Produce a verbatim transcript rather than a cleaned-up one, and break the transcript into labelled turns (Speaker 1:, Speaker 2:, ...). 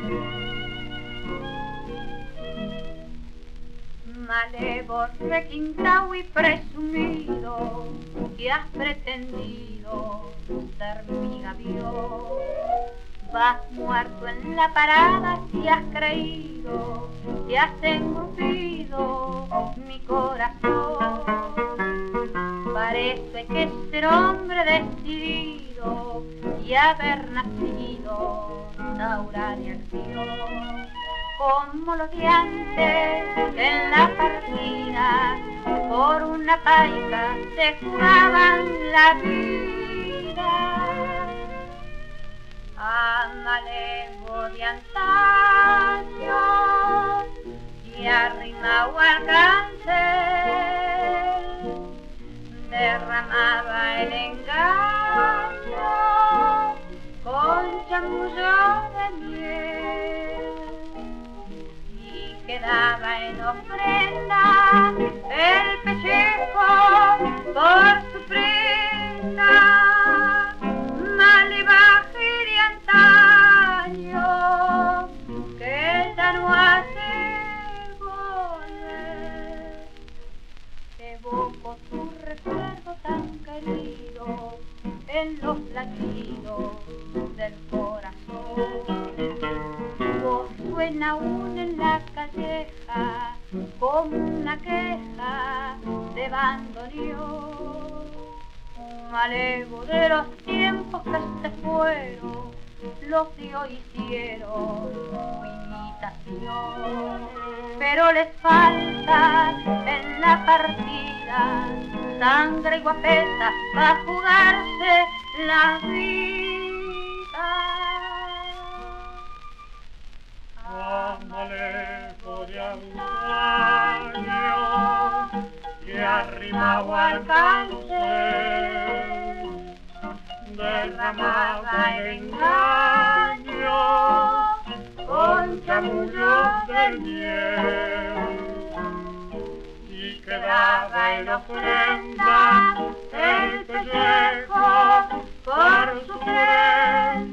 Speaker 1: Malevo, requintao y presumido, que has pretendido ser mi gavión. Vas muerto en la parada si has creído que has engrupido mi corazón. Para eso hay que ser hombre decidido y haber nacido taura de acción. Como los de antes en la partida, por una paica se jugaban la vida. A Malevo de antaño y arrimado al cancel, derramaba el engaño con chamullo de miel. Quedaba en ofrenda el pellejo por su prenda, malevaje de antaño que ya no hace volver. Evoco tu recuerdo tan querido en los latidos del corazón. Suena aún en la calleja como una queja de bandoneón. Malevo de los tiempos que se fueron, los de hoy hicieron su imitación. Pero les falta en la partida sangre y guapeta para jugarse la vida.
Speaker 2: A Malevo de antaño y arrimado al cancel, derramaba el engaño con chamullos de miel, y quedaba en ofrenda el pellejo por su prenda.